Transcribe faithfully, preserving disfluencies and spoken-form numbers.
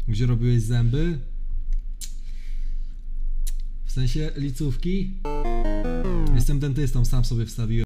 Gdzie robiłeś zęby? W sensie licówki? Jestem dentystą, sam sobie wstawiłem.